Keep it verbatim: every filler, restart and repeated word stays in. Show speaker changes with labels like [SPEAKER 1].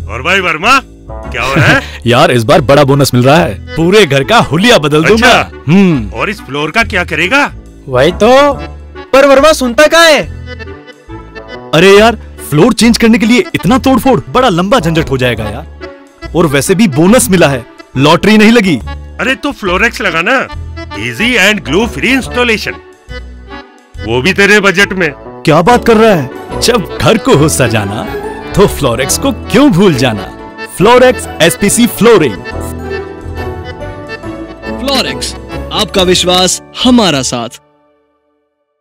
[SPEAKER 1] और भाई वर्मा क्या हो रहा है?
[SPEAKER 2] यार इस बार बड़ा बोनस मिल रहा है, पूरे घर का हुलिया बदल दूंगा।
[SPEAKER 1] अच्छा।
[SPEAKER 2] हम्म।
[SPEAKER 1] और इस फ्लोर का क्या करेगा?
[SPEAKER 3] वही तो, पर वर्मा सुनता क्या है?
[SPEAKER 2] अरे यार फ्लोर चेंज करने के लिए इतना तोड़फोड़, बड़ा लंबा झंझट हो जाएगा यार। और वैसे भी बोनस मिला है, लॉटरी नहीं लगी।
[SPEAKER 1] अरे तो फ्लोरेक्स लगाना, easy and glue free installation, वो भी तेरे बजट में।
[SPEAKER 2] क्या बात कर रहा है? जब घर को हो सजाना तो फ्लोरेक्स को क्यों भूल जाना। फ्लोरेक्स एसपीसी फ्लोरिंग।
[SPEAKER 4] फ्लोरेक्स, आपका विश्वास हमारा साथ।